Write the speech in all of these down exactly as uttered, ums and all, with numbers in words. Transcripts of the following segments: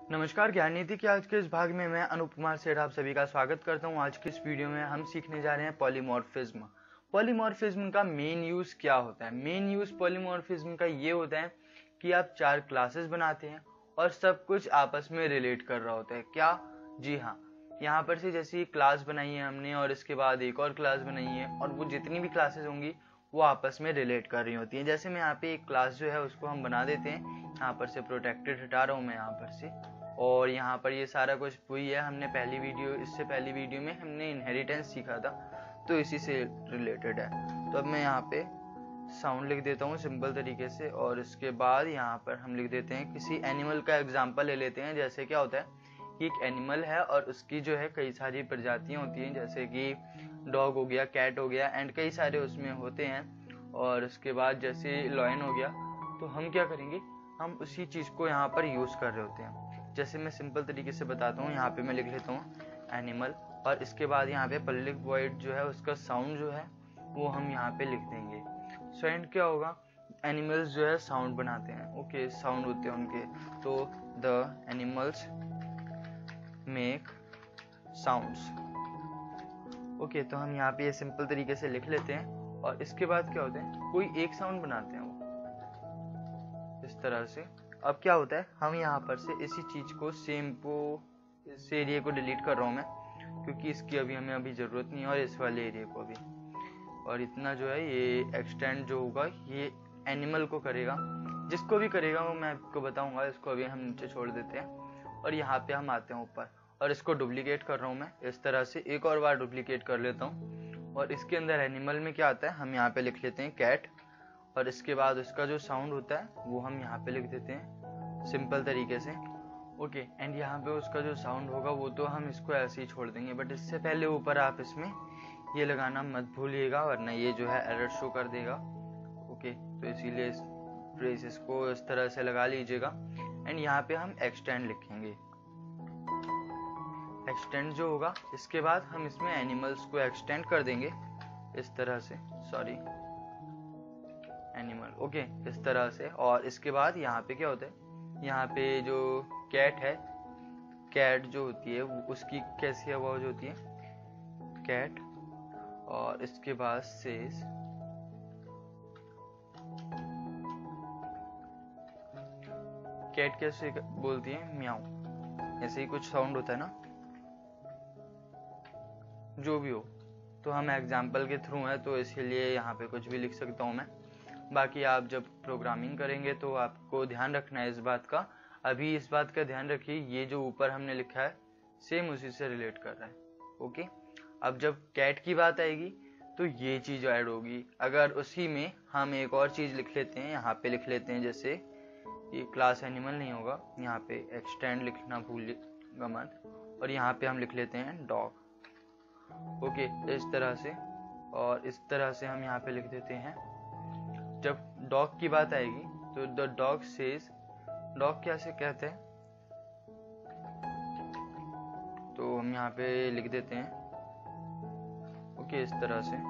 नमस्कार, ज्ञान नीति के आज के इस भाग में मैं अनूप कुमार सेठ आप सभी का स्वागत करता हूं। आज की इस वीडियो में हम सीखने जा रहे हैं पॉलीमॉर्फिज्म। पॉलीमॉर्फिज्म का मेन यूज क्या होता है? मेन यूज पॉलीमॉर्फिज्म का ये होता है कि आप चार क्लासेस बनाते हैं और सब कुछ आपस में रिलेट कर रहा होता है। क्या? जी हाँ, यहाँ पर से जैसे क्लास बनाई है हमने और इसके बाद एक और क्लास बनाई है और वो जितनी भी क्लासेस होंगी वो आपस में रिलेट कर रही होती हैं। जैसे मैं यहाँ पे एक क्लास जो है उसको हम बना देते हैं। यहाँ पर से प्रोटेक्टेड हटा रहा हूँ मैं यहाँ पर से, और यहाँ पर ये सारा कुछ वही है। हमने पहली वीडियो इससे पहली वीडियो में हमने इनहेरिटेंस सीखा था, तो इसी से रिलेटेड है। तो अब मैं यहाँ पे साउंड लिख देता हूँ सिंपल तरीके से, और इसके बाद यहाँ पर हम लिख देते हैं किसी एनिमल का एग्जाम्पल ले लेते हैं। जैसे क्या होता है कि एक एनिमल है और उसकी जो है कई सारी प्रजातियाँ होती हैं, जैसे कि डॉग हो गया, कैट हो गया, एंड कई सारे उसमें होते हैं। और उसके बाद जैसे लॉयन हो गया, तो हम क्या करेंगे, हम उसी चीज़ को यहाँ पर यूज़ कर रहे होते हैं। जैसे मैं सिंपल तरीके से बताता हूँ, यहाँ पे मैं लिख लेता हूँ एनिमल, और इसके बाद यहाँ पे पब्लिक वॉइड जो है उसका साउंड जो है वो हम यहाँ पे लिख देंगे। सो एंड क्या होगा, एनिमल्स जो है साउंड बनाते हैं। ओके, साउंड होते हैं उनके, तो the animals make sounds. Okay, तो हम यहाँ पे ये सिंपल तरीके से लिख लेते हैं। और इसके बाद क्या होता है, कोई एक साउंड बनाते हैं वो इस तरह से। अब क्या होता है, हम यहाँ पर से इसी चीज को सेम को इस एरिया को डिलीट कर रहा हूँ मैं, क्योंकि इसकी अभी हमें अभी जरूरत नहीं है, और इस वाले एरिया को भी। और इतना जो है ये एक्सटेंड जो होगा ये एनिमल को करेगा, जिसको भी करेगा वो मैं आपको बताऊंगा। इसको अभी हम नीचे छोड़ देते हैं और यहाँ पे हम आते हैं ऊपर, और इसको डुप्लीकेट कर रहा हूँ मैं इस तरह से। एक और बार डुप्लीकेट कर लेता हूँ, और इसके अंदर एनिमल में क्या आता है हम यहाँ पे लिख लेते हैं कैट, और इसके बाद उसका जो साउंड होता है वो हम यहाँ पे लिख देते हैं सिंपल तरीके से। ओके, एंड यहाँ पे उसका जो साउंड होगा वो तो हम इसको ऐसे ही छोड़ देंगे, बट इससे पहले ऊपर आप इसमें ये लगाना मत भूलिएगा, वरना ये जो है एरर शो कर देगा। ओके, तो इसीलिए इस फ्रेजेस को इस तरह से लगा लीजिएगा। एंड यहाँ पे हम एक्सटेंड लिखेंगे। एक्सटेंड जो होगा, इसके बाद हम इसमें एनिमल्स को एक्सटेंड कर देंगे इस तरह से, सॉरी एनिमल। ओके, इस तरह से। और इसके बाद यहाँ पे क्या होता है, यहाँ पे जो कैट है, कैट जो होती है उसकी कैसी आवाज होती है, कैट। और इसके बाद सेज, कैट कैसे बोलती है, म्याऊ। ऐसे ही कुछ साउंड होता है ना, जो भी हो। तो हम एग्जाम्पल के थ्रू है तो इसीलिए यहाँ पे कुछ भी लिख सकता हूँ मैं। बाकी आप जब प्रोग्रामिंग करेंगे तो आपको ध्यान रखना है इस बात का। अभी इस बात का ध्यान रखिए, ये जो ऊपर हमने लिखा है सेम उसी से रिलेट कर रहा है। ओके, अब जब कैट की बात आएगी तो ये चीज ऐड होगी। अगर उसी में हम एक और चीज लिख लेते हैं, यहाँ पे लिख लेते हैं, जैसे ये क्लास एनिमल नहीं होगा, यहाँ पे एक्सटेंड लिखना भूलिएगा मत, और यहाँ पे हम लिख लेते हैं डॉग। ओके, इस तरह से। और इस तरह से हम यहाँ पे लिख देते हैं, जब डॉग की बात आएगी तो द डॉग सेज, डॉग कैसे कहते हैं, तो हम यहाँ पे लिख देते हैं। ओके, इस तरह से।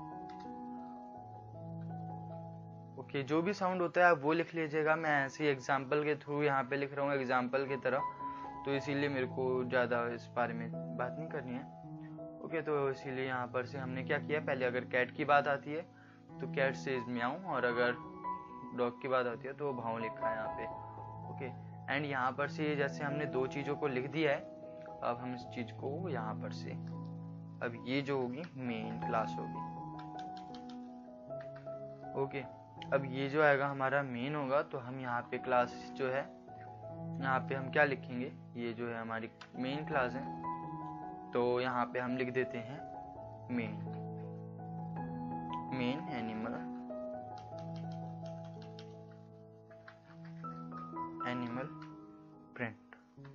ओके, जो भी साउंड होता है आप वो लिख लीजिएगा। मैं ऐसे ही एग्जाम्पल के थ्रू यहाँ पे लिख रहा हूँ एग्जाम्पल की तरह, तो इसीलिए मेरे को ज़्यादा इस बारे में बात नहीं करनी है। ओके, तो इसीलिए यहाँ पर से हमने क्या किया, पहले अगर कैट की बात आती है तो कैट सेज म्याऊ, और अगर डॉग की बात आती है तो भाव लिखा है यहाँ पे। ओके, एंड यहाँ पर से जैसे हमने दो चीज़ों को लिख दिया है, अब हम इस चीज़ को यहाँ पर से, अब ये जो होगी मेन क्लास होगी। ओके, अब ये जो आएगा हमारा मेन होगा, तो हम यहाँ पे क्लास जो है यहाँ पे हम क्या लिखेंगे, ये जो है हमारी मेन क्लास है, तो यहाँ पे हम लिख देते हैं main, main animal, animal print,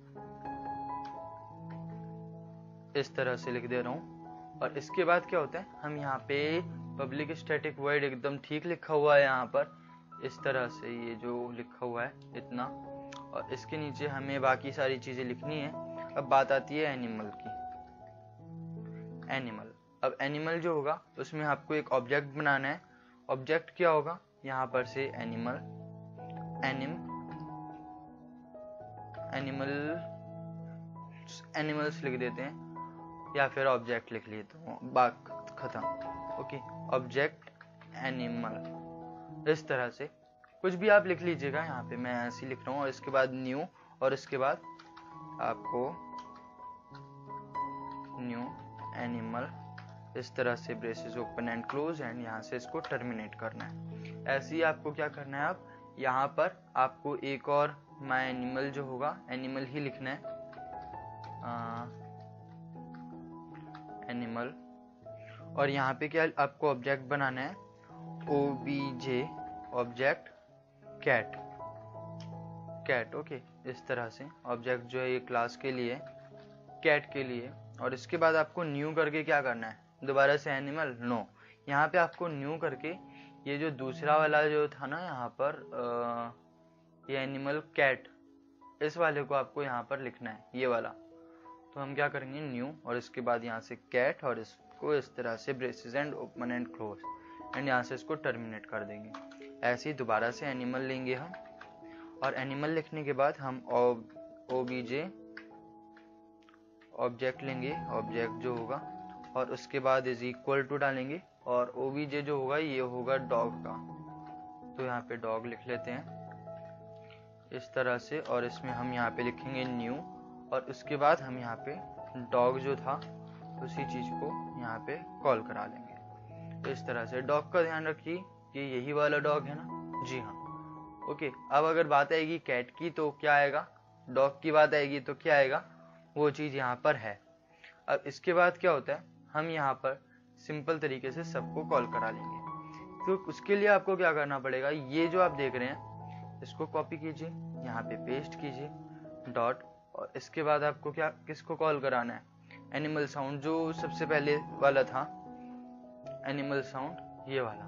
इस तरह से लिख दे रहा हूँ। और इसके बाद क्या होता है, हम यहाँ पे पब्लिक स्टैटिक वॉइड एकदम ठीक लिखा हुआ है यहाँ पर, इस तरह से ये जो लिखा हुआ है इतना, और इसके नीचे हमें बाकी सारी चीजें लिखनी है। अब बात आती है एनिमल की। एनिमल, अब एनिमल जो होगा उसमें आपको एक ऑब्जेक्ट बनाना है। ऑब्जेक्ट क्या होगा, यहाँ पर से एनिमल, एनिम एनिमल एनिमल्स लिख देते हैं या फिर ऑब्जेक्ट लिख लेते हैं, बात खत्म। ओके, ऑब्जेक्ट एनिमल, इस तरह से कुछ भी आप लिख लीजिएगा। यहाँ पे मैं ऐसे लिख रहा हूँ, और इसके बाद न्यू, और इसके बाद आपको न्यू एनिमल, इस तरह से braces open and close, and यहाँ से इसको टर्मिनेट करना है। ऐसे ही आपको क्या करना है, आप यहाँ पर आपको एक और माय एनिमल जो होगा, एनिमल ही लिखना है, एनिमल, और यहाँ पे क्या आपको ऑब्जेक्ट बनाना है, OBJ object cat, cat. Okay, इस तरह से ऑब्जेक्ट जो है ये क्लास के लिए, कैट के लिए। और इसके बाद आपको न्यू करके क्या करना है, दोबारा से एनिमल, नो, यहाँ पे आपको न्यू करके ये जो दूसरा वाला जो था ना यहाँ पर आ, ये एनिमल कैट, इस वाले को आपको यहाँ पर लिखना है, ये वाला। तो हम क्या करेंगे, न्यू, और इसके बाद यहाँ से कैट, और इसको इस तरह से braces and open and close, and यहाँ से इसको टर्मिनेट कर देंगे। ऐसे ही दोबारा से एनिमल लेंगे हम, और एनिमल लिखने के बाद हम ओबीजे ऑब्जेक्ट लेंगे, ऑब्जेक्ट जो होगा, और उसके बाद इज इक्वल टू डालेंगे, और ओबीजे जो होगा ये होगा डॉग का। तो यहाँ पे डॉग लिख लेते हैं इस तरह से, और इसमें हम यहाँ पे लिखेंगे न्यू, और उसके बाद हम यहाँ पे डॉग जो था उसी चीज को यहाँ पे कॉल करा लेंगे इस तरह से। डॉग का ध्यान रखिए कि यही वाला डॉग है ना, जी हाँ। ओके, अब अगर बात आएगी कैट की तो क्या आएगा, डॉग की बात आएगी तो क्या आएगा, वो चीज यहाँ पर है। अब इसके बाद क्या होता है, हम यहाँ पर सिंपल तरीके से सबको कॉल करा लेंगे। तो उसके लिए आपको क्या करना पड़ेगा, ये जो आप देख रहे हैं इसको कॉपी कीजिए, यहाँ पे पेस्ट कीजिए डॉट, और इसके बाद आपको क्या किसको कॉल कराना है, एनिमल साउंड जो सबसे पहले वाला था, एनिमल साउंड, ये वाला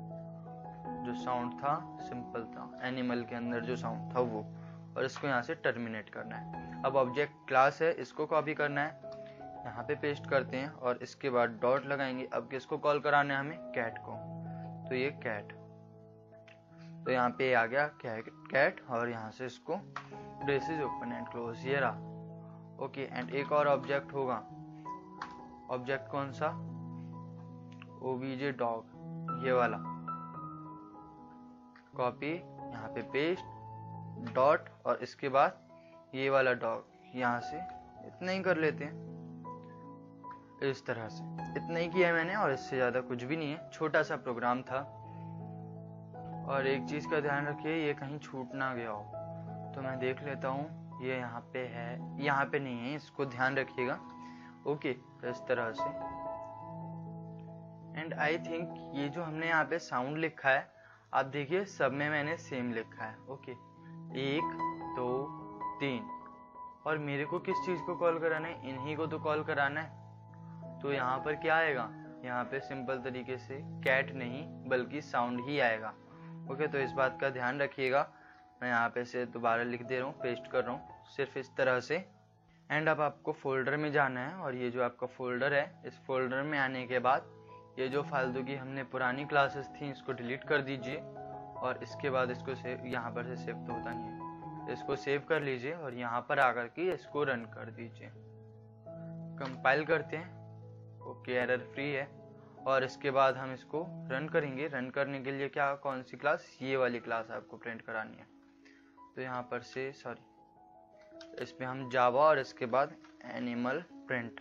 जो साउंड था सिंपल था, एनिमल के अंदर जो साउंड था वो, और इसको यहाँ से टर्मिनेट करना है। अब ऑब्जेक्ट क्लास है, इसको कॉपी करना है, यहाँ पे पेस्ट करते हैं, और इसके बाद डॉट लगाएंगे। अब किसको कॉल कराना है हमें, कैट को, तो ये कैट, तो यहाँ पे आ गया कैट, और यहाँ से इसको ब्रेसेस ओपन एंड क्लोज, ये रहा। ओके, एंड एक और ऑब्जेक्ट होगा, ऑब्जेक्ट कौन सा, ओबीजे डॉग, ये वाला, कॉपी, यहाँ पे पेस्ट डॉट, और इसके बाद ये वाला डॉग, यहाँ से इतना ही कर लेते हैं इस तरह से। इतना ही किया है मैंने, और इससे ज्यादा कुछ भी नहीं है, छोटा सा प्रोग्राम था। और एक चीज का ध्यान रखिए, ये कहीं छूट ना गया हो, तो मैं देख लेता हूँ, ये यहाँ पे है, यहाँ पे नहीं है, इसको ध्यान रखिएगा। ओके, तो इस तरह से। एंड आई थिंक ये जो हमने यहाँ पे साउंड लिखा है, आप देखिए सब में मैंने सेम लिखा है। ओके, एक दो तीन, और मेरे को किस चीज को कॉल कराना है, इन्हीं को तो कॉल कराना है। तो यहाँ पर क्या आएगा, यहाँ पे सिंपल तरीके से कैट नहीं बल्कि साउंड ही आएगा। ओके, तो इस बात का ध्यान रखिएगा। मैं यहाँ पे से दोबारा लिख दे रहा हूँ, पेस्ट कर रहा हूँ सिर्फ इस तरह से। एंड अब आपको फोल्डर में जाना है, और ये जो आपका फोल्डर है, इस फोल्डर में आने के बाद ये जो फालतू की हमने पुरानी क्लासेस थी इसको डिलीट कर दीजिए, और इसके बाद इसको सेव, यहाँ पर से सेव तो होता नहीं है, इसको सेव कर लीजिए, और यहाँ पर आकर के इसको रन कर दीजिए। कंपाइल करते हैं, ओके, एरर फ्री है, और इसके बाद हम इसको रन करेंगे। रन करने के लिए क्या, कौन सी क्लास, ये वाली क्लास आपको प्रिंट करानी है। तो यहाँ पर से सॉरी इसमें हम जावा, और इसके बाद एनिमल प्रिंट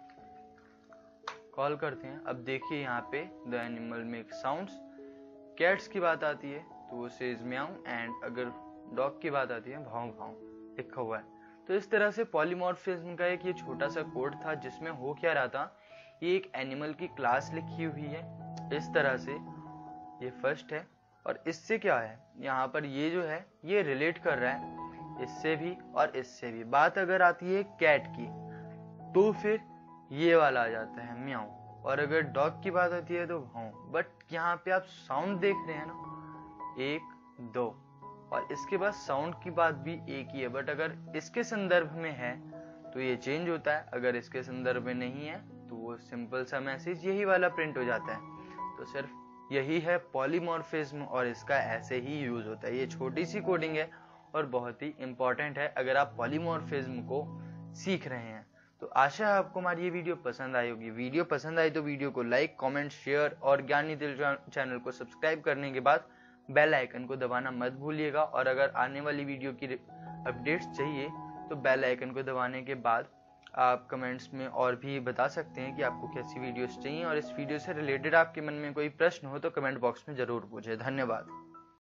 कॉल करते हैं। अब देखिए यहाँ पे the animal make sounds, cats की बात आती है तो वो सेज म्याऊ, एंड अगर डॉग की बात आती है भाव भाव लिखा हुआ है। तो इस तरह से पॉलीमॉर्फिज्म का एक ये छोटा सा कोड था, जिसमें हो क्या रहा था, ये एक एनिमल की क्लास लिखी हुई है इस तरह से, ये फर्स्ट है, और इससे क्या है, यहाँ पर ये जो है ये रिलेट कर रहा है इससे भी और इससे भी। बात अगर आती है कैट की तो फिर ये वाला आ जाता है म्याऊ, और अगर डॉग की बात आती है तो भाव। बट यहाँ पे आप साउंड देख रहे हैं ना, एक दो, और इसके बाद साउंड की बात भी एक ही है, बट अगर इसके संदर्भ में है तो ये चेंज होता है, अगर इसके संदर्भ में नहीं है तो वो सिंपल सा मैसेज यही वाला प्रिंट हो जाता है। तो सिर्फ यही है पॉलीमॉर्फिज्म, और इसका ऐसे ही यूज होता है। ये छोटी सी कोडिंग है, और बहुत ही इम्पोर्टेंट है अगर आप पॉलीमॉर्फिज्म को सीख रहे हैं। तो आशा है आपको हमारी ये वीडियो पसंद आई होगी। वीडियो पसंद आई तो वीडियो को लाइक, कमेंट, शेयर और ज्ञानी दिल चैनल को सब्सक्राइब करने के बाद बेल आइकन को दबाना मत भूलिएगा। और अगर आने वाली वीडियो की अपडेट्स चाहिए तो बेल आइकन को दबाने के बाद आप कमेंट्स में और भी बता सकते हैं कि आपको कैसी वीडियोस चाहिए। और इस वीडियो से रिलेटेड आपके मन में कोई प्रश्न हो तो कमेंट बॉक्स में जरूर पूछें। धन्यवाद।